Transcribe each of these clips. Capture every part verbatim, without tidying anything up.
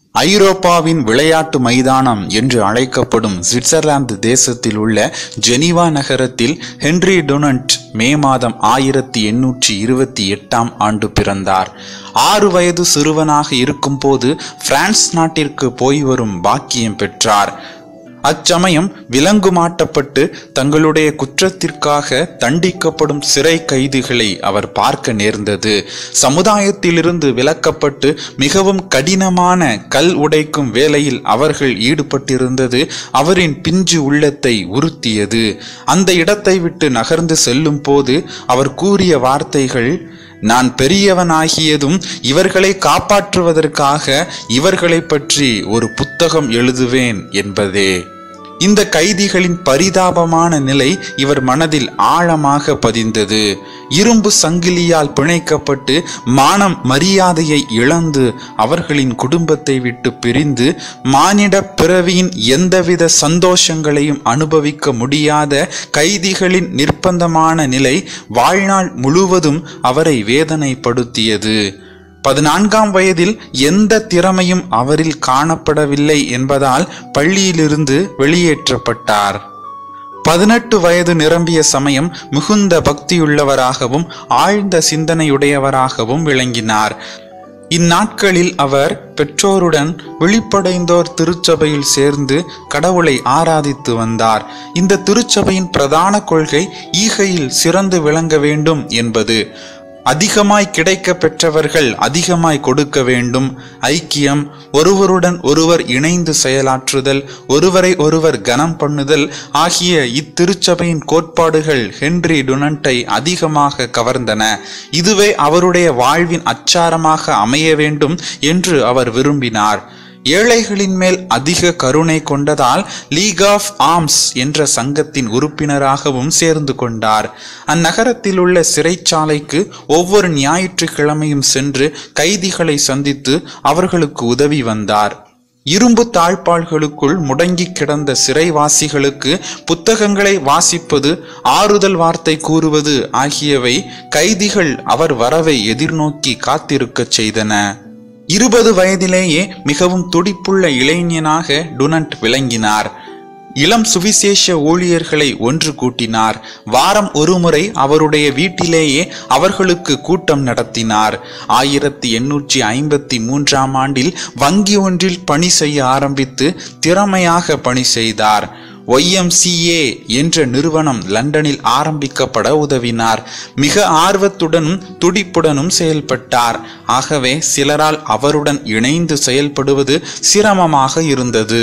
ஐரோப்பாவின் விளையாட்டு மைதானம் என்று அழைக்கப்படும் சுவிட்சர்லாந்து தேசத்தில் உள்ள ஜெனீவா நகரத்தில் ஹென்றி டுனண்ட் மே மாதம் ஆயிரத்தி எண்ணூற்றி இருபத்தி எட்டாம் ஆண்டு பிறந்தார். ஆறு வயது சிறுவனாக இருக்கும் போது பிரான்ஸ் நாட்டிற்கு போய் வரும் பாக்கியம் பெற்றார். அச்சமயம் விலங்கு மாட்டப்பட்டு தங்களுடைய குற்றத்திற்காக தண்டிக்கப்படும் சிறை கைதிகளை அவர் பார்க்க நேர்ந்தது. சமுதாயத்திலிருந்து விலக்கப்பட்டு மிகவும் கடினமான கல் உடைக்கும் வேலையில் அவர்கள் ஈடுபட்டிருந்தது அவரின் பிஞ்சு உள்ளத்தை உறுத்தியது. அந்த இடத்தை விட்டு நகர்ந்து செல்லும் போது அவர் கூறிய வார்த்தைகள், நான் பெரியவனாகியதும் இவர்களை காப்பாற்றுவதற்காக இவர்களை பற்றி ஒரு புத்தகம் எழுதுவேன் என்பதே. இந்த கைதிகளின் பரிதாபமான நிலை இவர் மனதில் ஆழமாக பதிந்தது. இரும்பு சங்கிலியால் பிணைக்கப்பட்டு மானம் மரியாதையை இழந்து அவர்களின் குடும்பத்தை விட்டு பிரிந்து மானிட பிறவியின் எந்தவித சந்தோஷங்களையும் அனுபவிக்க முடியாத கைதிகளின் நிர்பந்தமான நிலை வாழ்நாள் முழுவதும் அவரை வேதனைப்படுத்தியது. பதினான்காம் வயதில் எந்த திறமையும் அவரில் காணப்படவில்லை என்பதால் பள்ளியிலிருந்து வெளியேற்றப்பட்டார். பதினெட்டு வயது நிரம்பிய சமயம் மிகுந்த பக்தியுள்ளவராகவும் ஆழ்ந்த சிந்தனையுடையவராகவும் விளங்கினார். இந்நாட்களில் அவர் பெற்றோருடன் விழிப்படைந்தோர் திருச்சபையில் சேர்ந்து கடவுளை ஆராதித்து வந்தார். இந்த திருச்சபையின் பிரதான கொள்கை ஈகையில் சிறந்து விளங்க வேண்டும் என்பது. அதிகமாய் கிடைக்க பெற்றவர்கள் அதிகமாய் கொடுக்க வேண்டும், ஐக்கியம், ஒருவருடன் ஒருவர் இணைந்து செயலாற்றுதல், ஒருவரை ஒருவர் கனம் பண்ணுதல் ஆகிய இத்திருச்சபையின் கோட்பாடுகள் ஹென்றி டுனண்டை அதிகமாக கவர்ந்தன. இதுவே அவருடைய வாழ்வின் அச்சாரமாக அமைய வேண்டும் என்று அவர் விரும்பினார். ஏழைகளின் மேல் அதிக கருணை கொண்டதால் லீக் ஆஃப் ஆர்ம்ஸ் என்ற சங்கத்தின் உறுப்பினராகவும் சேர்ந்து கொண்டார். அந்நகரத்தில் உள்ள சிறைச்சாலைக்கு ஒவ்வொரு ஞாயிற்றுக்கிழமையும் சென்று கைதிகளை சந்தித்து அவர்களுக்கு உதவி வந்தார். இரும்பு தாழ்பாள்களுக்குள் முடங்கி கிடந்த சிறைவாசிகளுக்கு புத்தகங்களை வாசிப்பது, ஆறுதல் வார்த்தை கூறுவது ஆகியவை கைதிகள் அவர் வரவை எதிர்நோக்கி காத்திருக்க செய்தன. இருபது வயதிலேயே மிகவும் துடிப்புள்ள இளைஞனாக டுனண்ட் விளங்கினார். இளம் சுவிசேஷ ஊழியர்களை ஒன்று கூட்டினார். வாரம் ஒருமுறை அவருடைய வீட்டிலேயே அவர்களுக்கு கூட்டம் நடத்தினார். ஆயிரத்தி எண்ணூற்றி ஐம்பத்தி மூன்றாம் ஆண்டில் வங்கி ஒன்றில் பணி செய்ய ஆரம்பித்து திறமையாக பணி செய்தார். ஒய் எம் சி ஏ என்ற நிறுவனம் லண்டனில் ஆரம்பிக்கப்பட உதவினார். மிக ஆர்வத்துடனும் துடிப்புடனும் செயல்பட்டார். ஆகவே சிலரால் அவருடன் இணைந்து செயல்படுவது சிரமமாக இருந்தது.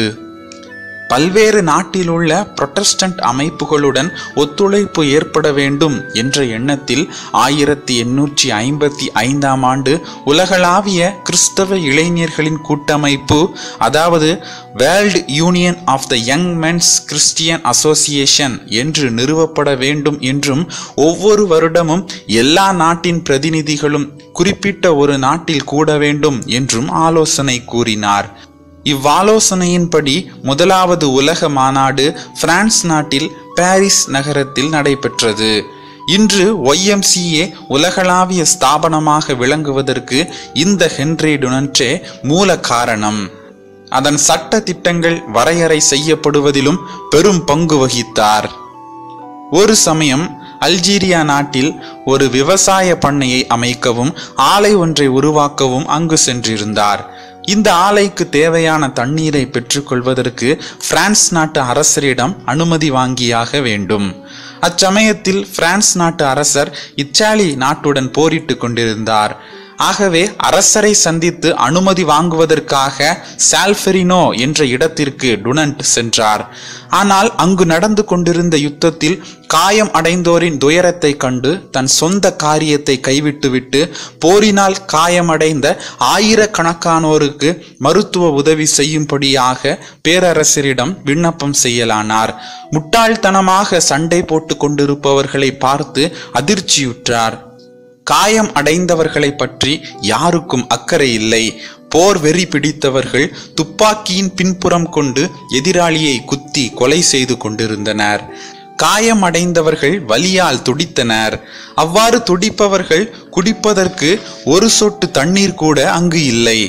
பல்வேறு நாட்டில் உள்ள புரொட்டஸ்டன்ட் அமைப்புகளுடன் ஒத்துழைப்பு ஏற்பட வேண்டும் என்ற எண்ணத்தில் ஆயிரத்தி எண்ணூற்றி ஐம்பத்தி ஐந்தாம் ஆண்டு உலகளாவிய கிறிஸ்தவ இளைஞர்களின் கூட்டமைப்பு, அதாவது world union of the young men's Christian association என்று நிறுவப்பட வேண்டும் என்றும், ஒவ்வொரு வருடமும் எல்லா நாட்டின் பிரதிநிதிகளும் குறிப்பிட்ட ஒரு நாட்டில் கூட வேண்டும் என்றும் ஆலோசனை கூறினார். இவ்வாலோசனையின்படி முதலாவது உலக மாநாடு பிரான்ஸ் நாட்டில் பாரிஸ் நகரத்தில் நடைபெற்றது. இன்று ஒய் எம் சி ஏ உலகளாவிய ஸ்தாபனமாக விளங்குவதற்கு இந்த ஹென்றி டுனண்டே மூல காரணம். அதன் சட்ட திட்டங்கள் வரையறை செய்யப்படுவதிலும் பெரும் பங்கு வகித்தார். ஒரு சமயம் அல்ஜீரியா நாட்டில் ஒரு விவசாய பண்ணையை அமைக்கவும் ஆலை ஒன்றை உருவாக்கவும் அங்கு சென்றிருந்தார். இந்த ஆலைக்கு தேவையான தண்ணீரை பெற்றுக்கொள்வதற்கு பிரான்ஸ் நாட்டு அரசரிடம் அனுமதி வாங்கியாக வேண்டும். அச்சமயத்தில் பிரான்ஸ் நாட்டு அரசர் இத்தாலி நாட்டுடன் போரிட்டு கொண்டிருந்தார். ஆகவே அரசரை சந்தித்து அனுமதி வாங்குவதற்காக சால்ஃபெரினோ என்ற இடத்திற்கு டுனண்ட் சென்றார். ஆனால் அங்கு நடந்து கொண்டிருந்த யுத்தத்தில் காயம் அடைந்தோரின் துயரத்தை கண்டு தன் சொந்த காரியத்தை கைவிட்டுவிட்டு போரினால் காயமடைந்த ஆயிரக்கணக்கானோருக்கு மருத்துவ உதவி செய்யும்படியாக பேரரசரிடம் விண்ணப்பம் செய்யலானார். முட்டாள்தனமாக சண்டை போட்டு கொண்டிருப்பவர்களை பார்த்து அதிர்ச்சியுற்றார். காயம் அடைந்தவர்களை பற்றி யாருக்கும் அக்கறை இல்லை. போர் வெறி பிடித்தவர்கள் துப்பாக்கியின் பின்புறம் கொண்டு எதிராளியை குத்தி கொலை செய்து கொண்டிருந்தனர். காயம் அடைந்தவர்கள் வலியால் துடித்தனர். அவ்வாறு துடிப்பவர்கள் குடிப்பதற்கு ஒரு சொட்டு தண்ணீர் கூட அங்கு இல்லை.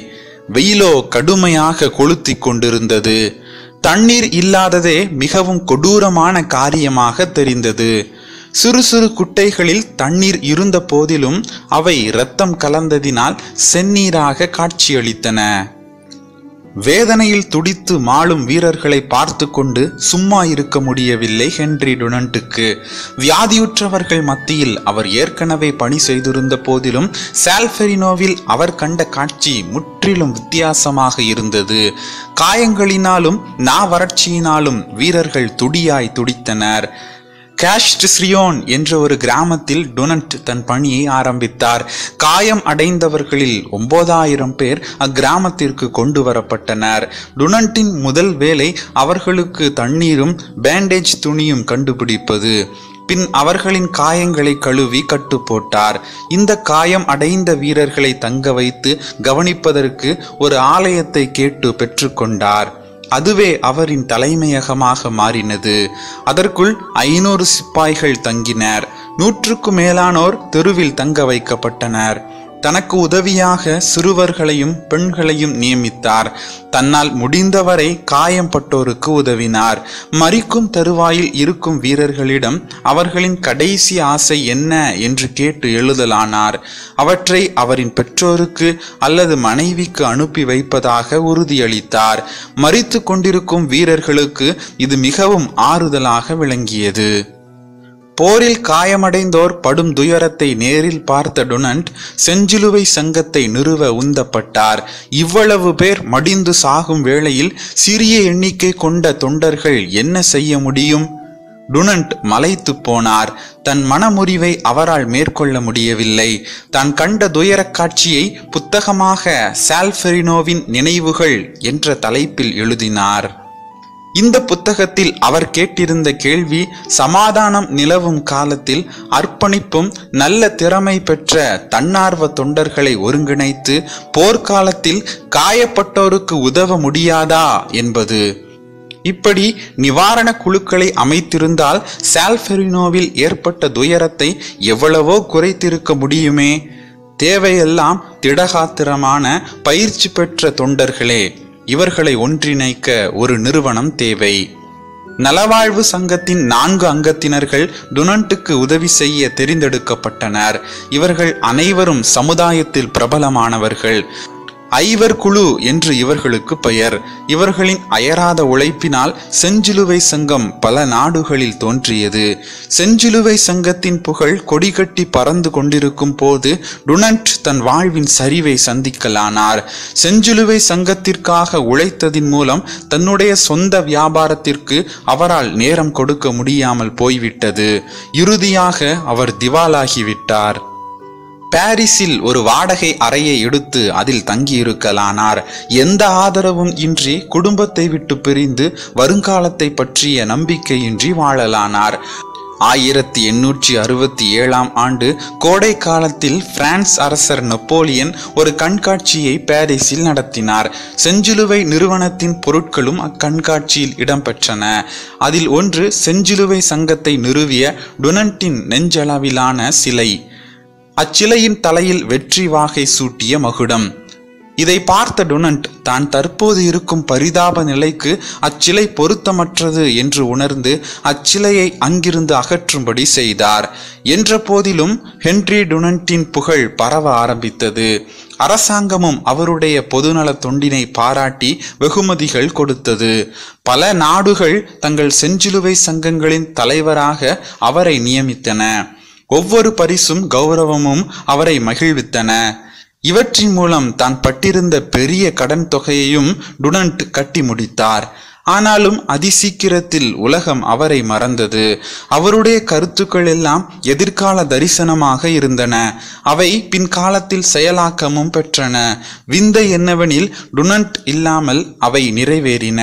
வெயிலோ கடுமையாக கொளுத்தி கொண்டிருந்தது. தண்ணீர் இல்லாததே மிகவும் கொடூரமான காரியமாக தெரிந்தது. சிறு சிறு குட்டைகளில் தண்ணீர் இருந்த போதிலும் அவை இரத்தம் கலந்ததினால் செந்நீராக காட்சியளித்தன. வேதனையில் துடித்து மாளும் வீரர்களை பார்த்து கொண்டு சும்மா இருக்க முடியவில்லை ஹென்றி டுனண்ட்டுக்கு. வியாதியுற்றவர்கள் மத்தியில் அவர் ஏற்கனவே பணி செய்திருந்த போதிலும் சால்ஃபெரினோவில் அவர் கண்ட காட்சி முற்றிலும் வித்தியாசமாக இருந்தது. காயங்களினாலும் நா வறட்சியினாலும் வீரர்கள் துடியாய் துடித்தனர். காஸ்ட்ரியோன் என்ற ஒரு கிராமத்தில் டுனண்ட் தன் பணியை ஆரம்பித்தார். காயம் அடைந்தவர்களில் ஒன்பதாயிரம் பேர் அக்கிராமத்திற்கு கொண்டு வரப்பட்டனர். டுனண்டின் முதல் வேலை அவர்களுக்கு தண்ணீரும் பேண்டேஜ் துணியும் கண்டுபிடிப்பது. பின் அவர்களின் காயங்களை கழுவி கட்டு போட்டார். இந்த காயம் அடைந்த வீரர்களை தங்க வைத்து கவனிப்பதற்கு ஒரு ஆலயத்தை கேட்டு பெற்றுக்கொண்டார். அதுவே அவரின் தலைமையகமாக மாறினது. அதற்குள் ஐநூறு சிப்பாய்கள் தங்கினர். நூற்றுக்கு மேலானோர் தெருவில் தங்க வைக்கப்பட்டனர். தனக்கு உதவியாக சிறுவர்களையும் பெண்களையும் நியமித்தார். தன்னால் முடிந்தவரை காயம்பட்டோருக்கு உதவினார். மரிக்கும் தருவாயில் இருக்கும் வீரர்களிடம் அவர்களின் கடைசி ஆசை என்ன என்று கேட்டு எழுதலானார். அவற்றை அவரின் பெற்றோருக்கு அல்லது மனைவிக்கு அனுப்பி வைப்பதாக உறுதியளித்தார். மரித்து கொண்டிருக்கும் வீரர்களுக்கு இது மிகவும் ஆறுதலாக விளங்கியது. போரில் காயமடைந்தோர் படும் துயரத்தை நேரில் பார்த்த டுனண்ட் செஞ்சிலுவை சங்கத்தை நிறுவ உந்தப்பட்டார். இவ்வளவு பேர் மடிந்து சாகும் வேளையில் சிறிய எண்ணிக்கை கொண்ட தொண்டர்கள் என்ன செய்ய முடியும்? டுனண்ட் மலைத்து போனார். தன் மனமுறிவை அவரால் மேற்கொள்ள முடியவில்லை. தான் கண்ட துயரக் காட்சியை புத்தகமாக சால்ஃபெரினோவின் நினைவுகள் என்ற தலைப்பில் எழுதினார். இந்த புத்தகத்தில் அவர் கேட்டிருந்த கேள்வி, சமாதானம் நிலவும் காலத்தில் அர்ப்பணிப்பும் நல்ல திறமை பெற்ற தன்னார்வ தொண்டர்களை ஒருங்கிணைத்து போர்க்காலத்தில் காயப்பட்டோருக்கு உதவ முடியாதா என்பது. இப்படி நிவாரண குழுக்களை அமைத்திருந்தால் சால்ஃபெரினோவில் ஏற்பட்ட துயரத்தை எவ்வளவோ குறைத்திருக்க முடியுமே. தேவையெல்லாம் திடகாத்திரமான பயிற்சி பெற்ற தொண்டர்களே. இவர்களை ஒன்றிணைக்க ஒரு நிறுவனம் தேவை. நலவாழ்வு சங்கத்தின் நான்கு அங்கத்தினர்கள் டுனண்ட்டுக்கு உதவி செய்ய தெரிந்தெடுக்கப்பட்டனர். இவர்கள் அனைவரும் சமுதாயத்தில் பிரபலமானவர்கள். ஐவர் குழு என்று இவர்களுக்கு பெயர். இவர்களின் அயராத உழைப்பினால் செஞ்சிலுவை சங்கம் பல நாடுகளில் தோன்றியது. செஞ்சிலுவை சங்கத்தின் புகழ் கொடிகட்டி பறந்து கொண்டிருக்கும் போது டுனண்ட் தன் வாழ்வின் சரிவை சந்திக்கலானார். செஞ்சிலுவை சங்கத்திற்காக உழைத்ததின் மூலம் தன்னுடைய சொந்த வியாபாரத்திற்கு அவரால் நேரம் கொடுக்க முடியாமல் போய்விட்டது. இறுதியாக அவர் திவாலாகிவிட்டார். பாரிஸில் ஒரு வாடகை அறையை எடுத்து அதில் தங்கியிருக்கலானார். எந்த ஆதரவும் இன்றி குடும்பத்தை விட்டு பிரிந்து வருங்காலத்தை பற்றிய நம்பிக்கையின்றி வாழலானார். ஆயிரத்தி எண்ணூற்றி அறுபத்தி ஏழாம் ஆண்டு கோடை காலத்தில் பிரான்ஸ் அரசர் நெப்போலியன் ஒரு கண்காட்சியை பாரிஸில் நடத்தினார். செஞ்சிலுவை நிறுவனத்தின் பொருட்களும் அக்கண்காட்சியில் இடம்பெற்றன. அதில் ஒன்று செஞ்சிலுவை சங்கத்தை நிறுவிய டுனண்டின் நெஞ்சளவிலான சிலை. அச்சிலையின் தலையில் வெற்றி வாகை சூட்டிய மகுடம். இதை பார்த்த டுனண்ட் தான் தற்போது இருக்கும் பரிதாப நிலைக்கு அச்சிலை பொருத்தமற்றது என்று உணர்ந்து அச்சிலையை அங்கிருந்து அகற்றும்படி செய்தார். என்ற போதிலும் ஹென்றி டுனண்டின் புகழ் பரவ ஆரம்பித்தது. அரசாங்கமும் அவருடைய பொதுநல தொண்டினை பாராட்டி வெகுமதிகள் கொடுத்தது. பல நாடுகள் தங்கள் செஞ்சிலுவை சங்கங்களின் தலைவராக அவரை நியமித்தன. ஒவ்வொரு பரிசும் கௌரவமும் அவரை மகிழ்வித்தன. இவற்றின் மூலம் தான் பட்டிருந்த பெரிய கடன் தொகையையும் டுனண்ட் கட்டி முடித்தார். ஆனாலும் அதிசீக்கிரத்தில் உலகம் அவரை மறந்தது. அவருடைய கருத்துக்கள் எல்லாம் எதிர்கால தரிசனமாக இருந்தன. அவை பின்காலத்தில் செயலாக்கமும் பெற்றன. விந்தை என்னவெனில் டுனண்ட் இல்லாமல் அவை நிறைவேறின.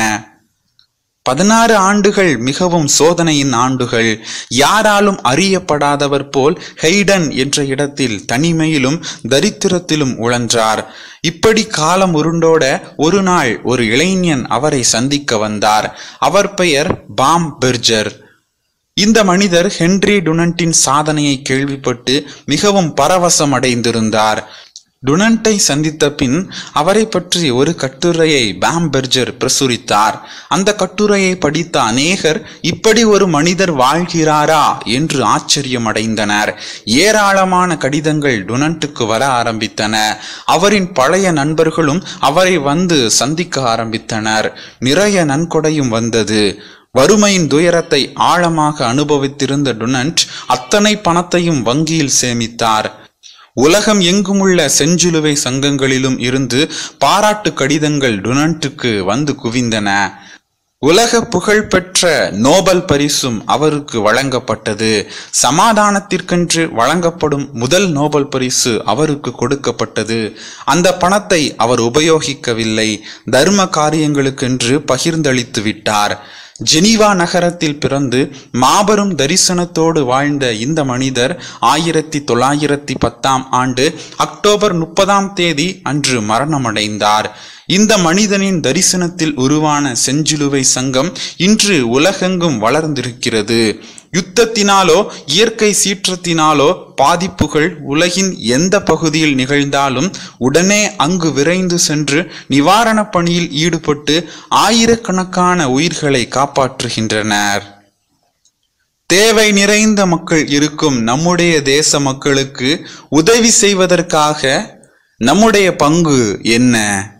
பதினாறு ஆண்டுகள் மிகவும் சோதனையின் ஆண்டுகள். யாராலும் அறியப்படாதவர் போல் ஹெய்டன் என்ற இடத்தில் தனிமையிலும் தரித்திரத்திலும் உழன்றார். இப்படி காலம் உருண்டோட ஒரு நாள் ஒரு இளைஞன் அவரை சந்திக்க வந்தார். அவர் பெயர் பாம் பெர்ஜர். இந்த மனிதர் ஹென்றி டுனண்டின் சாதனையை கேள்விப்பட்டு மிகவும் பரவசம் அடைந்திருந்தார். டுனண்டை சந்தித்த பின் அவரை பற்றி ஒரு கட்டுரையை பாம்பெர்ஜர் பிரசுரித்தார். அந்த கட்டுரையை படித்த அநேகர் இப்படி ஒரு மனிதர் வாழ்கிறாரா என்று ஆச்சரியமடைந்தனர். ஏராளமான கடிதங்கள் டுனண்ட்டுக்கு வர ஆரம்பித்தன. அவரின் பழைய நண்பர்களும் அவரை வந்து சந்திக்க ஆரம்பித்தனர். நிறைய நன்கொடையும் வந்தது. வறுமையின் துயரத்தை ஆழமாக அனுபவித்திருந்த டுனண்ட் அத்தனை பணத்தையும் வங்கியில் சேமித்தார். உலகம் எங்குமுள்ள செஞ்சிலுவை சங்கங்களிலும் இருந்து பாராட்டு கடிதங்கள் டுனண்ட்டுக்கு வந்து குவிந்தன. உலக புகழ்பெற்ற நோபல் பரிசும் அவருக்கு வழங்கப்பட்டது. சமாதானத்திற்கென்று வழங்கப்படும் முதல் நோபல் பரிசு அவருக்கு கொடுக்கப்பட்டது. அந்த பணத்தை அவர் உபயோகிக்கவில்லை, தர்ம காரியங்களுக்கென்று பகிர்ந்தளித்து விட்டார். ஜெனீவா நகரத்தில் பிறந்து மாபெரும் தரிசனத்தோடு வாழ்ந்த இந்த மனிதர் ஆயிரத்தி தொள்ளாயிரத்தி பத்தாம் ஆண்டு அக்டோபர் முப்பதாம் தேதி அன்று மரணமடைந்தார். இந்த மனிதனின் தரிசனத்தில் உருவான செஞ்சிலுவை சங்கம் இன்று உலகெங்கும் வளர்ந்திருக்கிறது. யுத்தத்தினாலோ இயற்கை சீற்றத்தினாலோ பாதிப்புகள் உலகின் எந்த பகுதியில் நிகழ்ந்தாலும் உடனே அங்கு விரைந்து சென்று நிவாரண பணியில் ஈடுபட்டு ஆயிரக்கணக்கான உயிர்களை காப்பாற்றுகின்றனர். தேவை நிறைந்த மக்கள் இருக்கும் நம்முடைய தேச மக்களுக்கு உதவி செய்வதற்காக நம்முடைய பங்கு என்ன?